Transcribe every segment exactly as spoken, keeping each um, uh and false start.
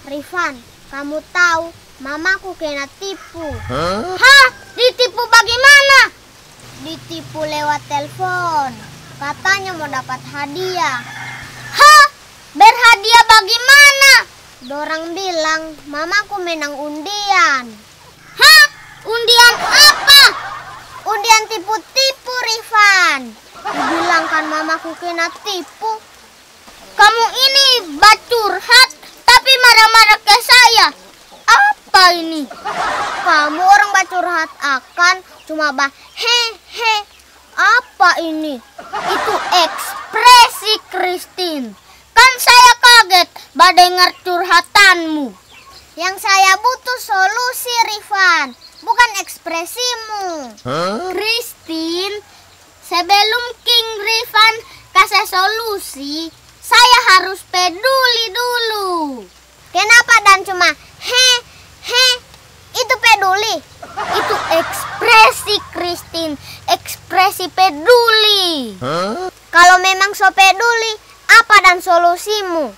Rifan, kamu tahu mamaku kena tipu. Huh? Hah? Ditipu bagaimana? Ditipu lewat telepon. Katanya mau dapat hadiah. Hah? Berhadiah bagaimana? Dorang bilang mamaku menang undian. Hah? Undian apa? Undian tipu-tipu, Rifan. Dibilangkan mamaku kena tipu. Kamu ini bacurhat tapi marah-marah ke saya. Apa ini? Kamu orang bacurhat akan cuma bah he he. Apa ini? Itu ekspresi Christine. Kan saya kaget mendengar curhatanmu. Yang saya butuh solusi, Rifan, bukan ekspresimu. Huh? Christine, sebelum King Rifan kasih solusi, saya harus peduli dulu. Kenapa dan cuma he he? Itu peduli. Itu ekspresi Christine, ekspresi peduli. Huh? Kalau memang so peduli, apa dan solusimu?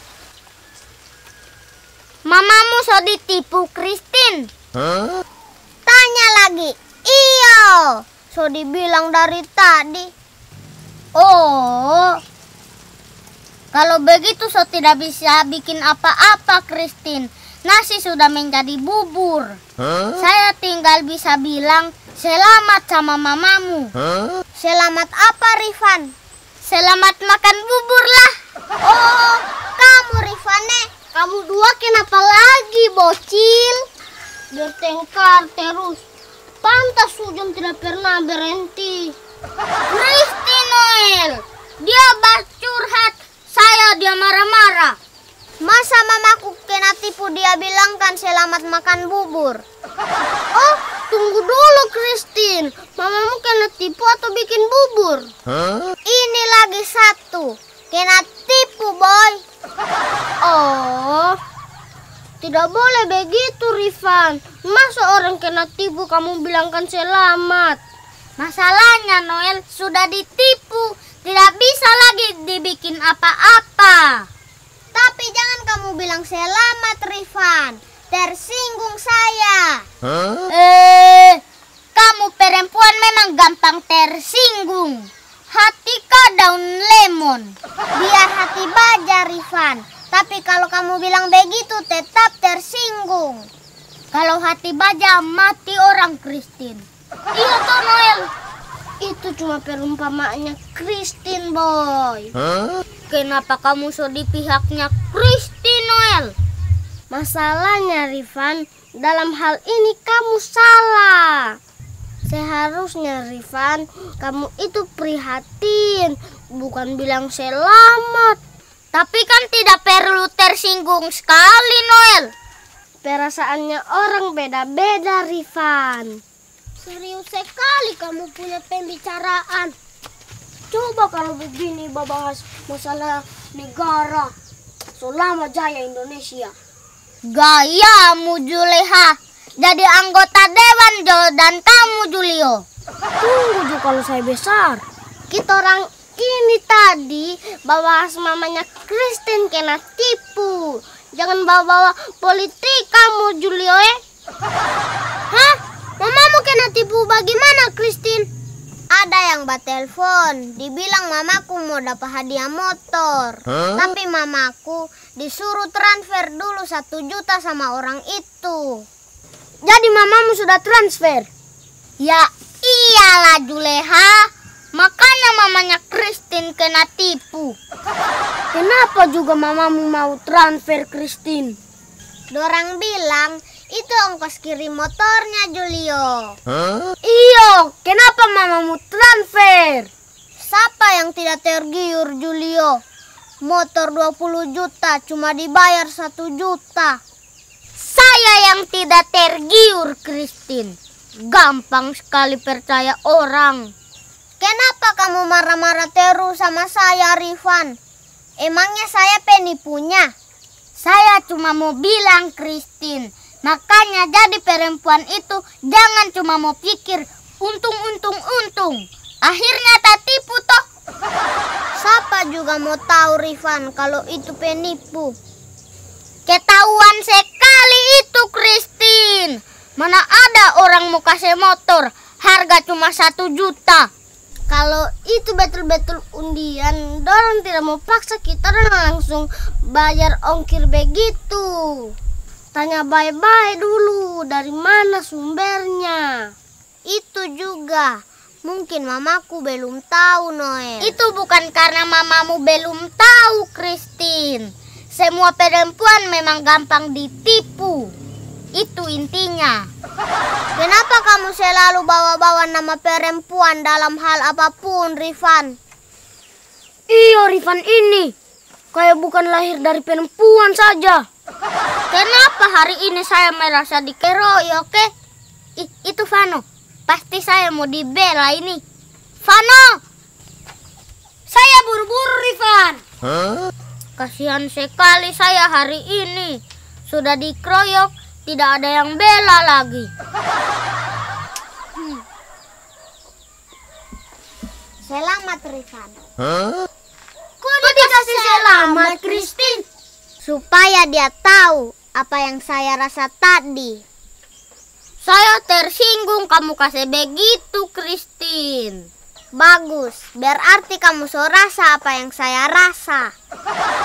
Mamamu so ditipu, Christine. Huh? Tanya lagi. Iyo, so dibilang dari tadi. Oh, kalau begitu so tidak bisa bikin apa-apa, Christine. Nasi sudah menjadi bubur. Huh? Saya tinggal bisa bilang selamat sama mamamu. Huh? Selamat apa, Rifan? Selamat makan bubur lah. Oh, kamu Rifane. Kamu dua kenapa lagi, bocil? Bertengkar terus. Pantas Sujum tidak pernah berhenti. Christine Noel, dia bacurhat, saya dia marah-marah. Masa mamaku kena tipu dia bilangkan selamat makan bubur? Oh, tunggu dulu Christine. Mamamu kena tipu atau bikin bubur? Huh? Ini lagi satu. Kena tipu, boy. Oh, tidak boleh begitu, Rifan. Masa orang kena tipu kamu bilangkan selamat? Masalahnya Noel sudah ditipu. Tidak bisa lagi dibikin apa-apa. Tapi jangan kamu bilang selamat, Rifan. Tersinggung saya. Huh? Eh, kamu perempuan memang gampang tersinggung. Hati kau daun lemon. Biar hati baja, Rifan. Tapi kalau kamu bilang begitu tetap tersinggung. Kalau hati baja mati orang, Christine. Iya toh, Noel. Itu cuma perumpamaannya Christine, boy. Huh? Kenapa kamu so di pihaknya Christine, Noel? Masalahnya, Rifan, dalam hal ini kamu salah. Seharusnya, Rifan, kamu itu prihatin, bukan bilang selamat. Tapi kan tidak perlu tersinggung sekali, Noel. Perasaannya orang beda-beda, Rifan. Serius sekali kamu punya pembicaraan. Coba kalau begini bahas masalah negara selama jaya Indonesia. Gayamu, Juleha. Jadi anggota Dewan Jo dan kamu, Julio. Tunggu juga kalau saya besar. Kita orang ini tadi bahas mamanya Christine kena tipu. Jangan bawa-bawa politik kamu, Julio, eh. Hah? Mamamu kena tipu bagaimana, Christine? Ada yang batelpon, dibilang mamaku mau dapat hadiah motor. Huh? Tapi mamaku disuruh transfer dulu satu juta sama orang itu. Jadi mamamu sudah transfer? Ya iyalah, Juleha. Makanya mamanya Christine kena tipu. Kenapa juga mamamu mau transfer, Christine? Dorang bilang itu ongkos kirim motornya, Julio. Huh? Iyo, kenapa mamamu transfer? Siapa yang tidak tergiur, Julio? Motor dua puluh juta cuma dibayar satu juta. Saya yang tidak tergiur, Christine. Gampang sekali percaya orang. Kenapa kamu marah-marah terus sama saya, Rifan? Emangnya saya penipunya? Saya cuma mau bilang, Christine. Makanya jadi perempuan itu jangan cuma mau pikir untung-untung-untung. Akhirnya tak tipu toh. Siapa juga mau tahu, Rifan, kalau itu penipu. Ketahuan Abang mau kasih motor, harga cuma satu juta. Kalau itu betul-betul undian, dorang tidak mau paksa kita dan langsung bayar ongkir begitu. Tanya baik-baik dulu, dari mana sumbernya. Itu juga, mungkin mamaku belum tahu, Noel. Itu bukan karena mamamu belum tahu, Christine. Semua perempuan memang gampang ditipu. Itu intinya. Kenapa kamu selalu bawa-bawa nama perempuan dalam hal apapun, Rifan? Iya, Rifan ini kayak bukan lahir dari perempuan saja. Kenapa hari ini saya merasa dikeroyok, oke? I- itu Vano. Pasti saya mau dibela ini. Vano! Saya buru-buru, Rifan. Huh? Kasihan sekali saya hari ini. Sudah dikeroyok, tidak ada yang bela lagi. Hmm. Selamat, Rifan. Huh? Kok dikasih selamat, Christine? Supaya dia tahu apa yang saya rasa tadi. Saya tersinggung kamu kasih begitu, Christine. Bagus, berarti kamu so rasa apa yang saya rasa.